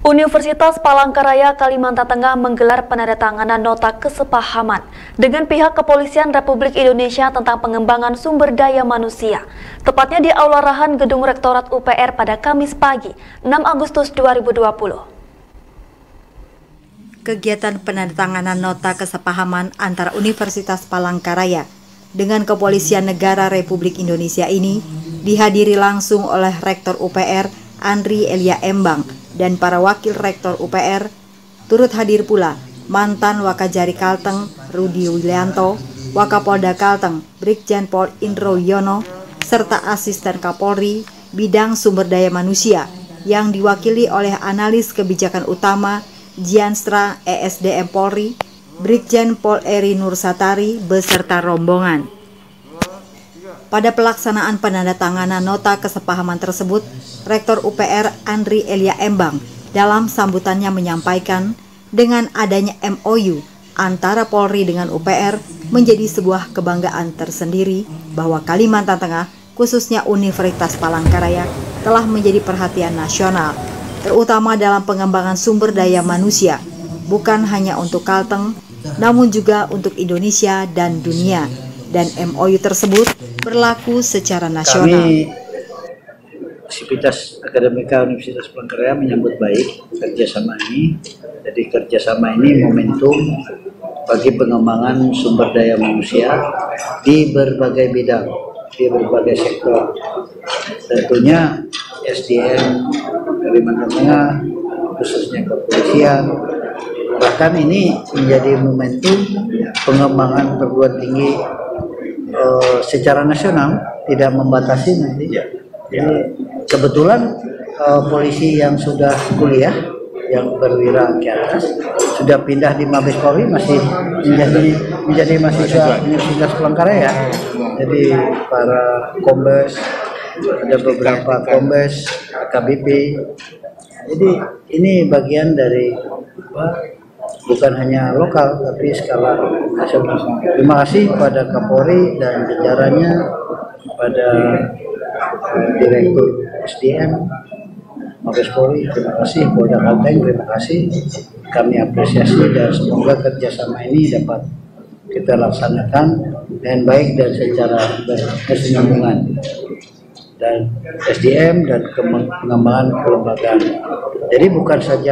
Universitas Palangkaraya, Kalimantan Tengah menggelar penandatanganan nota kesepahaman dengan pihak Kepolisian Republik Indonesia tentang pengembangan sumber daya manusia, tepatnya di Aula Rahan Gedung Rektorat UPR pada Kamis pagi, 6 Agustus 2020. Kegiatan penandatanganan nota kesepahaman antara Universitas Palangkaraya dengan Kepolisian Negara Republik Indonesia ini dihadiri langsung oleh Rektor UPR Andri Elia Embang dan para wakil Rektor UPR. Turut hadir pula mantan Wakajari Kalteng Rudi Wilianto, Wakapolda Kalteng Brigjen Pol Indro Yono, serta Asisten Kapolri Bidang Sumber Daya Manusia yang diwakili oleh Analis Kebijakan Utama Jianstra ESDM Polri, Brigjen Pol Eri Nursatari beserta rombongan. Pada pelaksanaan penandatanganan nota kesepahaman tersebut, Rektor UPR Andri Elia Embang dalam sambutannya menyampaikan dengan adanya MOU antara Polri dengan UPR menjadi sebuah kebanggaan tersendiri bahwa Kalimantan Tengah, khususnya Universitas Palangkaraya, telah menjadi perhatian nasional, terutama dalam pengembangan sumber daya manusia, bukan hanya untuk Kalteng, namun juga untuk Indonesia dan dunia. Dan MOU tersebut berlaku secara nasional. Kami Sivitas Akademika Universitas Palangkaraya menyambut baik kerjasama ini. Jadi kerjasama ini momentum bagi pengembangan sumber daya manusia di berbagai bidang, di berbagai sektor. Tentunya SDM Kalimantan Tengah, khususnya kepolisian. Bahkan ini menjadi momentum pengembangan perguruan tinggi secara nasional, tidak membatasi nanti. Jadi kebetulan polisi yang sudah kuliah, yang berwira ke atas, sudah pindah di Mabes Polri, masih menjadi mahasiswa Universitas Palangkaraya. Jadi para kombes, ada beberapa kombes, KBP. Jadi ini bagian dari bukan hanya lokal tapi skala nasional. Terima kasih pada Kapolri dan jajarannya, pada Direktur SDM Mabes Polri, terima kasih. Polda Kalteng, terima kasih. Kami apresiasi dan semoga kerjasama ini dapat kita laksanakan dengan baik dan secara berkesinambungan, dan SDM dan pengembangan kelembagaan. Jadi bukan saja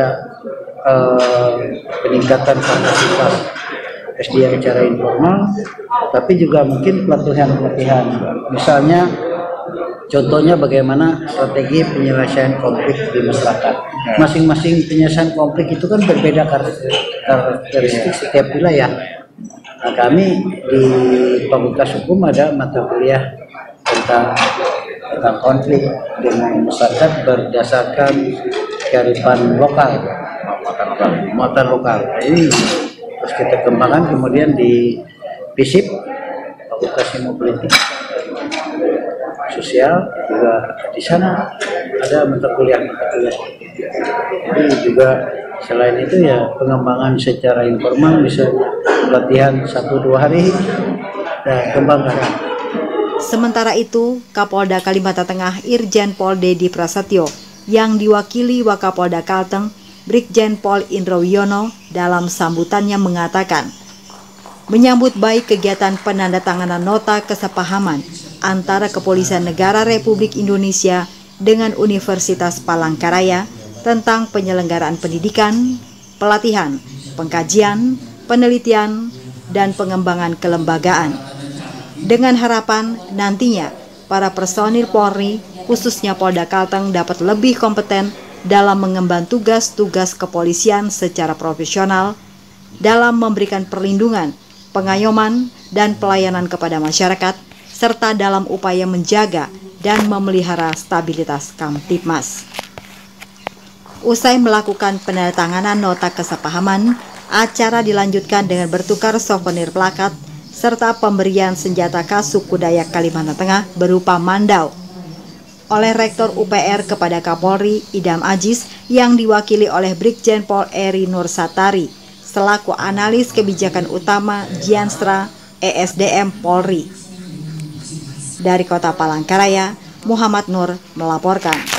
peningkatan kapasitas SDM secara informal, tapi juga mungkin pelatihan-pelatihan. Misalnya, contohnya bagaimana strategi penyelesaian konflik di masyarakat. Masing-masing penyelesaian konflik itu kan berbeda karakteristik setiap wilayah. Nah, kami di Fakultas Hukum ada mata kuliah tentang konflik dengan masyarakat berdasarkan kearifan lokal, muatan lokal. Ini terus kita kembangkan kemudian di FISIP, Fakultas Ilmu Politik Sosial, juga di sana ada mata kuliah. Jadi juga selain itu ya pengembangan secara informal, bisa pelatihan 1-2 hari dan kembangkan. Sementara itu, Kapolda Kalimantan Tengah Irjen Pol Dedi Prasetyo yang diwakili Wakapolda Kalteng Brigjen Pol Indro Yono dalam sambutannya mengatakan, menyambut baik kegiatan penandatanganan nota kesepahaman antara Kepolisian Negara Republik Indonesia dengan Universitas Palangkaraya tentang penyelenggaraan pendidikan, pelatihan, pengkajian, penelitian, dan pengembangan kelembagaan. Dengan harapan nantinya para personil Polri, khususnya Polda Kalteng, dapat lebih kompeten dalam mengemban tugas-tugas kepolisian secara profesional dalam memberikan perlindungan, pengayoman, dan pelayanan kepada masyarakat, serta dalam upaya menjaga dan memelihara stabilitas Kamtibmas. Usai melakukan penandatanganan nota kesepahaman, acara dilanjutkan dengan bertukar souvenir plakat serta pemberian senjata khas suku Dayak Kalimantan Tengah berupa mandau oleh Rektor UPR kepada Kapolri Idam Aziz yang diwakili oleh Brigjen Pol Eri Nursatari selaku Analis Kebijakan Utama Jianstra ESDM Polri. Dari Kota Palangkaraya, Muhammad Nur melaporkan.